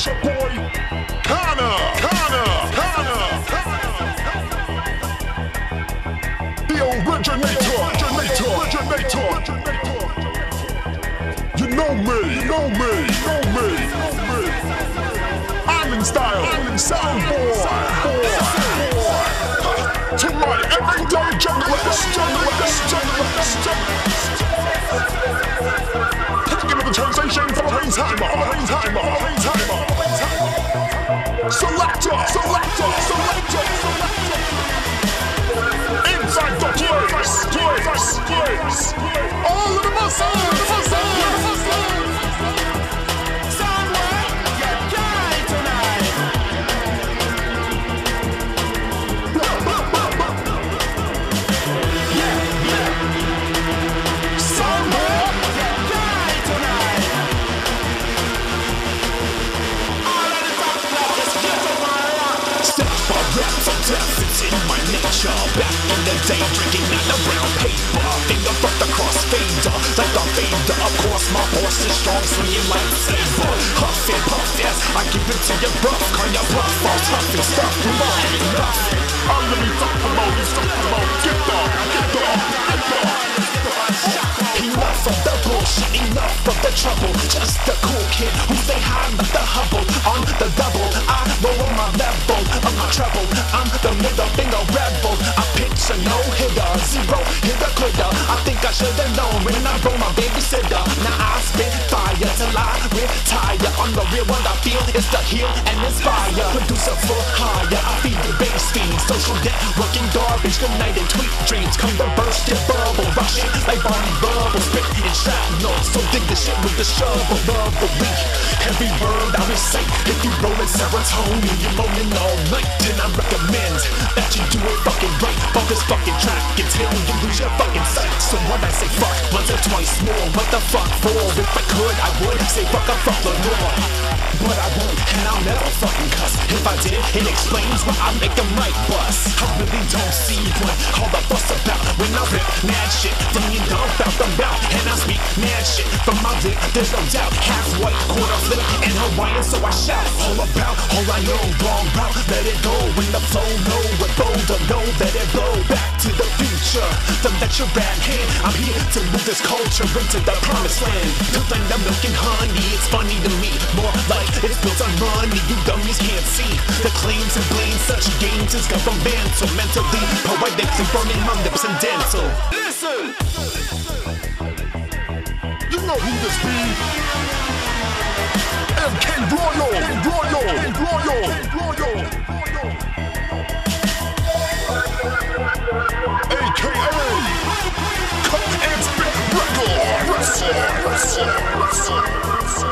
boy, Kana. The originator. You know me. I'm in style, sound boy. To my everyday junglist. Give me the translation for the timer. Selector. Inside the place. All of the muscles. It's in my nature. Back in the day, drinking out the brown paper. Finger fuck the crossfader, like the fader. Of course, my horse is strong, swinging like saber. Huff and puff as I give it to you rough. Call ya bluff, all tough and stuff. We've all had enough. I'm gonna fuck the mode. Get off. Enough of the bullshit, enough of the trouble. Just a cool kid who stay high like the Hubble. On the double, I roll on my level of my treble. I'm the middle finger rebel. I pitch a no-hitter, zero hitter quitter. I think I should've known when I roll my babysitter. Now I spit fire till I retire. On the real, what I feel is the heal and inspire. Producer for hire, I feed the bass fiends. Social networking garbage, good night and tweet dreams. Come to burst your bubble, rush it like Barney Bubble. Spit and shrapnel, so dig the shit with the shovel. Lovely, every word I recite. If you rollin' serotonin, you're moaning all night. Then I recommend that you do it fucking right. Fuck this fucking track until you lose your fucking sight. So what I say fuck once or twice more. What the fuck for? If I could, I would say fuck a fuck Lenore. But I won't, and I'll never fucking cuss. If I did, it explains why I make a mic bust. I really don't see what all the fuss about when I rip mad shit from you dumb out the mouth. And I speak mad shit from my lip, there's no doubt. Half white, quarter flip, and Hawaiian, so I shout all about all I know. Wrong route, let it go when the flow low. We're bolder, know that it blow back to the future. Don't let your bad hand, I'm here to move this culture into the promised land. To find the milk and honey, it's funny to me. More like it's built on money, you dummies can't see. The claims and blame such games is governmental. Mentally, poetically burning my lips and dental. Listen! You know who this be? MK Royal! AKA Cut and Spit Record!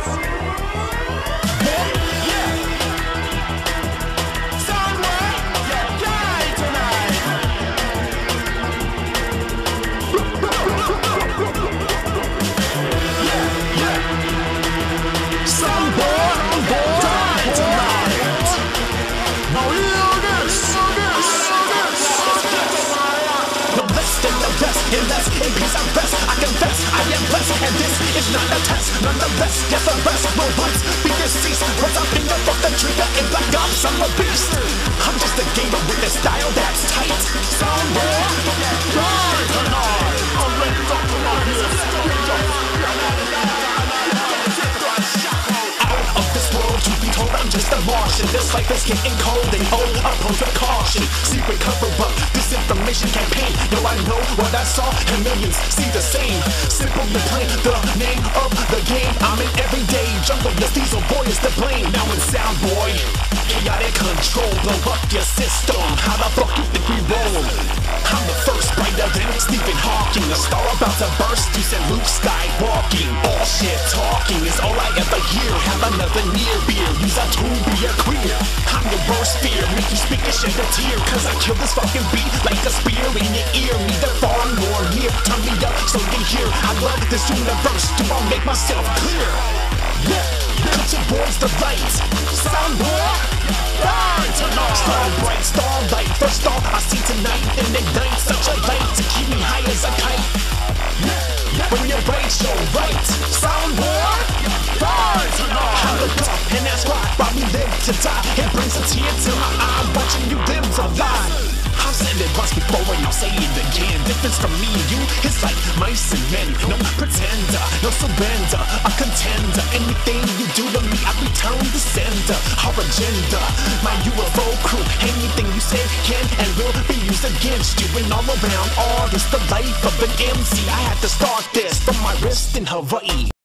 In less, in peace I'm best, I confess, I am blessed. And this is not a test, nonetheless. Yes, the rest will once be deceased. Once I finger off the trigger in Black Ops, I'm a beast. I'm just a gamer with a style that's tight. Soundboy, die tonight. I'm ready to come out here. Out of this world, to be told I'm just a Martian. This life is getting cold and old, uphold with caution. Secret cover-up, disinformation campaign. Yo, I know what I saw, and millions see the same. Simple and plain, the name of the game. I'm an everyday jungle, yes, Diesel boy is to blame. Now in Soundboy, chaotic control, blow up your system. How the fuck you think we roll? I'm the first, brighter than Stephen Hawking. A star about to burst, you said Luke Skywalking. All shit talking is all I ever hear. Have another near beer, use a tool, be a queer. I'm your worst fear, make you speak and shed a tear. Cause I kill this fucking beat like a spear in your ear. Neither far nor near, turn me up so you hear. I love this universe, do I make myself clear? Yeah, cut towards the light. Soundboy, die tonight. Star bright, starlight, first star I see tonight. And ignite such a light to keep me high as a kite. When you're right, you're right. Soundboy, die tonight. I look up and ask difference from me and you is like mice and men. No pretender, no surrender, a contender. Anything you do to me, I return the sender. Our agenda, my UFO crew. Anything you say can and will be used against you. And all around all this, the life of an MC. I had to start this from my wrist in Hawaii.